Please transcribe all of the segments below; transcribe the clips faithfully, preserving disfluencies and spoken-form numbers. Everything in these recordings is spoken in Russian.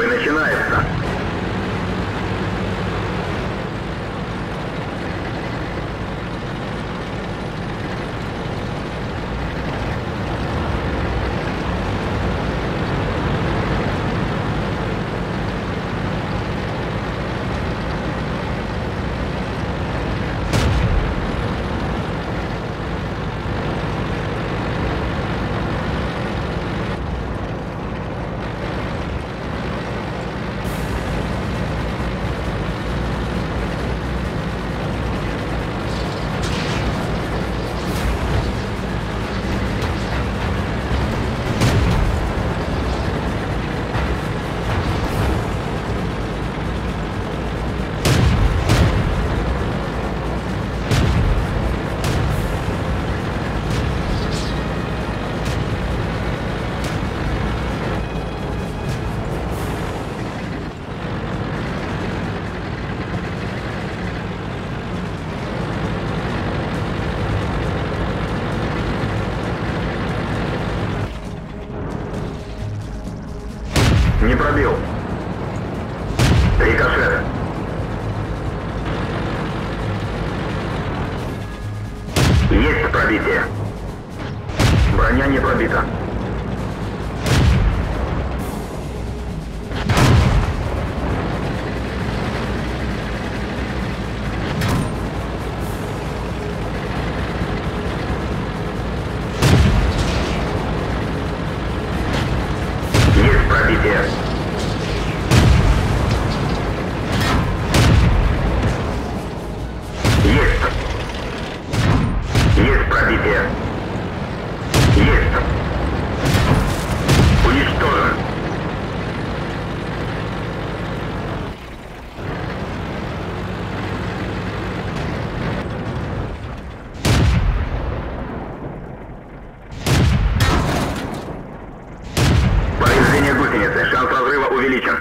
Бой начинается. Не пробил. Рикошет. Есть пробитие. Броня не пробита. Есть пробитие. Есть. Есть пробитие. Есть. Уничтожен. Повреждение гусеницы. Шанс разрыва увеличен.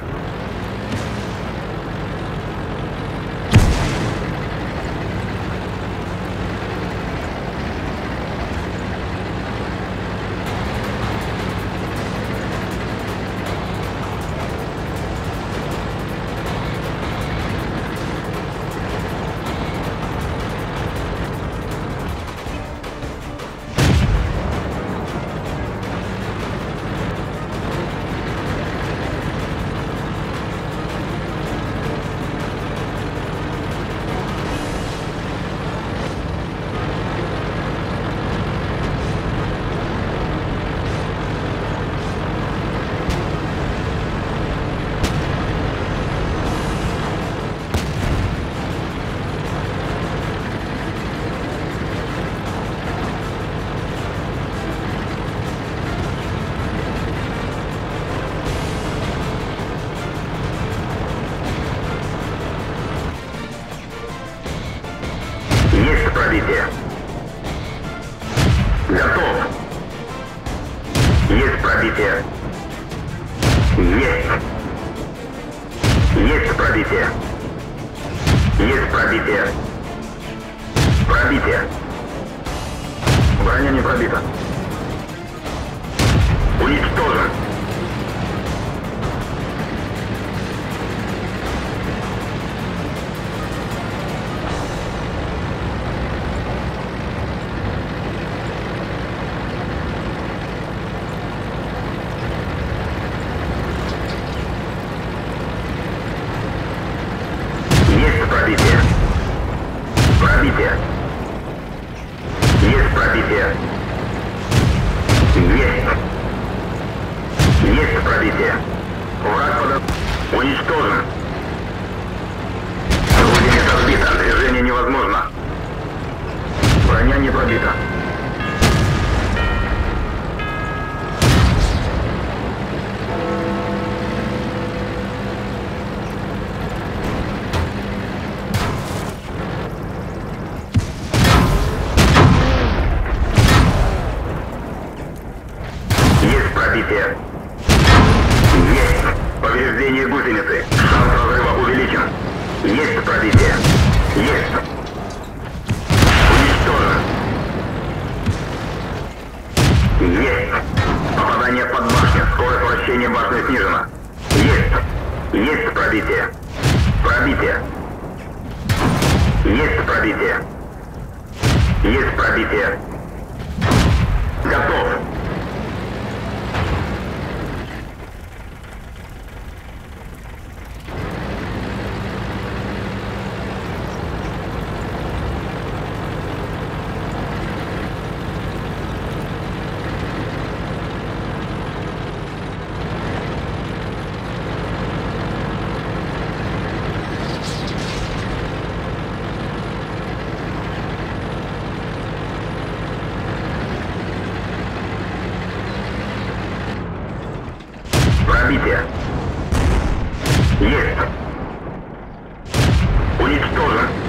Есть пробитие. Готов. Есть пробитие. Есть. Есть пробитие. Есть пробитие. Пробитие. Броня не пробита. Уничтожен. Пробитие. Пробитие. Есть пробитие. Есть. Есть пробитие. Враг подо... Уничтожен. Гусеница сбита. Движение невозможно. Броня не пробита. Пробитие. Есть. Повреждение гусеницы. Шанс разрыва увеличен. Есть пробитие. Есть. Уничтожен. Есть. Попадание под башню. Скорость вращения башни снижена. Есть. Есть пробитие. Пробитие. Есть пробитие. Есть пробитие. Готов. Пробитие. Есть. Уничтожен.